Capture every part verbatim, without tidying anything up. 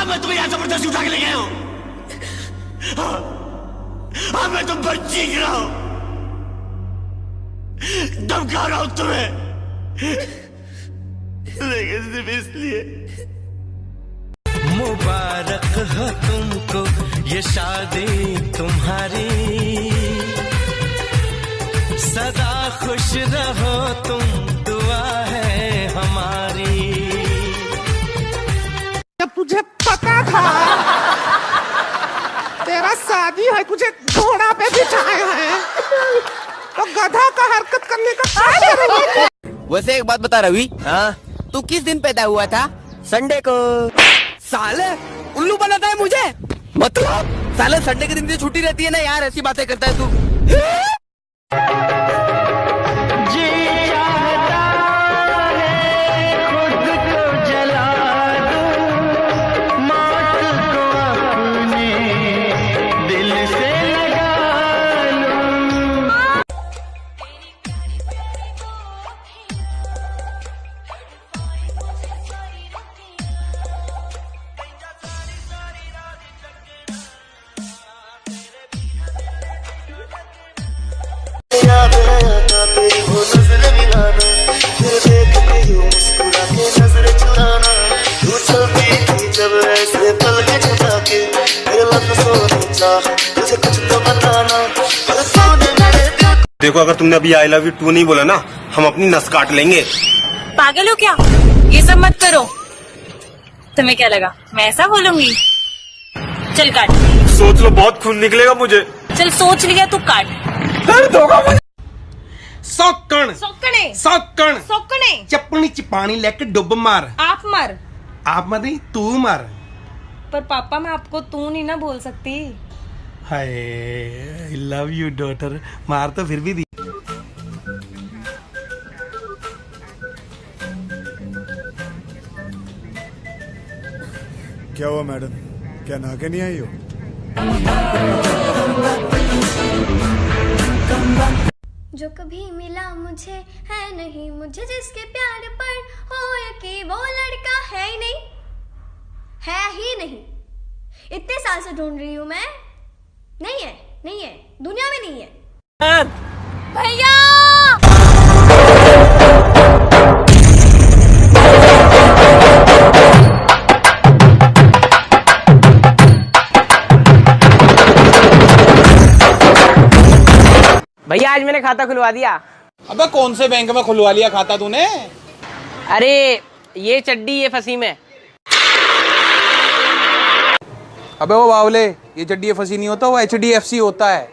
हाँ मैं तुम्हें यहाँ जबरदस्ती उठा के ले गया हूँ। हाँ, हाँ मैं तुम पर चीख रहा हूँ, धमका रहा हूँ तुम्हें, लेकिन सिर्फ इसलिए। मुबारक हो तुमको ये शादी तुम्हारी, सदा खुश रहो तुम, दुआ है हमारी। जब तुझे पता था तेरा शादी है, तुझे घोड़ा पे बिठाया है, तो गधा का हरकत करने का क्या जरूरत? वैसे एक बात बता रवि, हाँ तू किस दिन पैदा हुआ था? संडे को। साले उल्लू बनाता है मुझे, मतलब साले संडे के दिन से छुट्टी रहती है ना यार, ऐसी बातें करता है तू। देखो अगर तुमने अभी आई लव यू टू नहीं बोला ना, हम अपनी नस काट लेंगे। पागल हो क्या? ये सब मत करो। तुम्हें क्या लगा मैं ऐसा बोलूंगी? चल काट। सोच लो, बहुत खून निकलेगा मुझे। चल सोच लिया तू, काट। दर्द होगा मुझे। सौकण सौकणे सौकण सौकणे चप्पनी चिपानी लेके डुब मार। आप मर। आप मत नहीं, तू मर। पर पापा मैं आपको तू नहीं ना बोल सकती। Hi I love you daughter, मार तो फिर भी दी। क्या हुआ मैडम, क्या नहा के नहीं आई हो? जो कभी मिला मुझे है नहीं, मुझे जिसके प्यार पर हो यकीन, वो लड़का है ही नहीं, है ही नहीं। इतने साल से ढूंढ रही हूँ मैं, नहीं है, नहीं है, दुनिया में नहीं है। भैया भैया आज मैंने खाता खुलवा दिया। अबे कौन से बैंक में खुलवा लिया खाता तूने? अरे ये चड्डी ये फंसी में। अबे वो बावले, ये चड्डी फंसी नहीं होता, वो एच डी एफ सी होता है।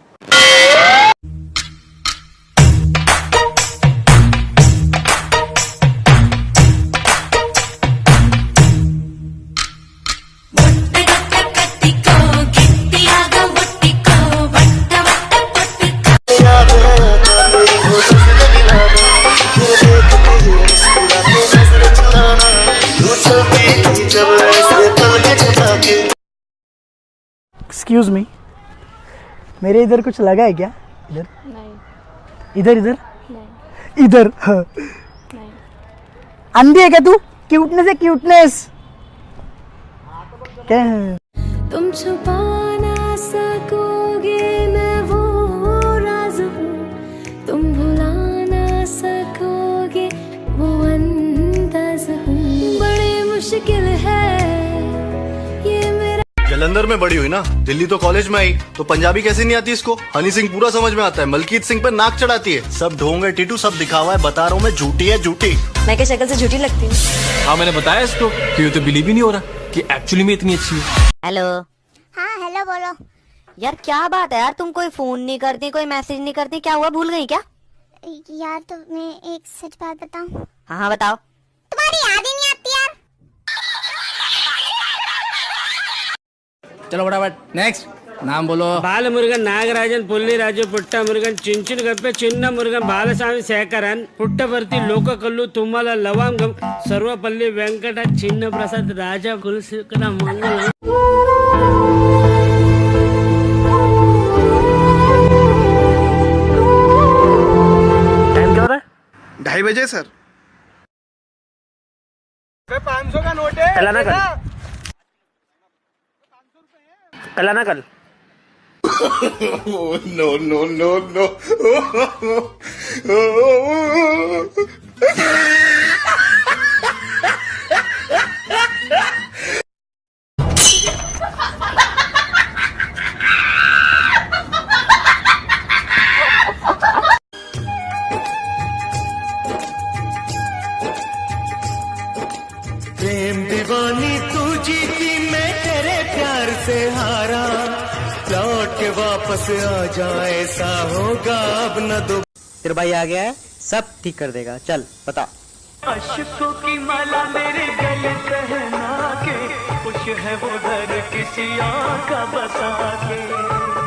एक्सक्यूज मी, मेरे इधर कुछ लगा है क्या? इधर नहीं। इधर इधर नहीं। इधर हाँ। नहीं। अंधी है क्या तू? क्यूटनेस है क्यूटनेस। क्या तुम छुपा ना सकोगे, मैं वो राज हूँ, तुम भुला ना सकोगे, वो अंदाज हूँ। बड़ी मुश्किल है ये मेरा। जलंधर में बड़ी हुई ना, दिल्ली तो कॉलेज में आई, तो पंजाबी कैसे नहीं आती इसको? हनी सिंह पूरा समझ में आता है, मलकीत सिंह पे नाक चढ़ाती है। सब ढोंग है टीटू, सब दिखा हुआ है, बता रहा हूँ मैं, झूठी है झूठी। मैं क्या शक्ल से झूठी लगती हूँ? हाँ मैंने बताया इसको कि ये तो बिलीव ही नहीं हो रहा कि एक्चुअली में इतनी अच्छी है। हेलो। हाँ हेलो बोलो। यार क्या बात है यार, तुम कोई फोन नहीं करती, कोई मैसेज नहीं करती, क्या हुआ, भूल गई क्या? यार तो मैं एक सच बात बताऊं? हाँ हाँ बताओ। तुम्हारी याद ही नहीं आती यार। चलो फटाफट नेक्स्ट नाम बोलो। बाल मुरुगन नागराजन पुल्ली राजू पुट्ट मुरुगन चिंचुन गप्पे चिन्न मुरुगन बालस्वामी शेखरन पुट्टवर्ती लोककल्लु तुम्मल लवांगम सर्वपल्ली वेंकट चिन्न प्रसाद राजा कुलशेखर मंगल। टाइम क्या हो रहा है? ढाई बजे सर। पाँच सौ का नोट है। चलाना कर। कल आना कल। No no no no. प्रेम दीवानी तू जीती मैं तेरे प्यार से हारा, लौट के वापस आ जाए ऐसा होगा अब न दो। तेरा भाई आ गया है, सब ठीक कर देगा, चल बता। अशकों की माला मेरे गले पहना के, खुश है वो घर किसी और का बसा के।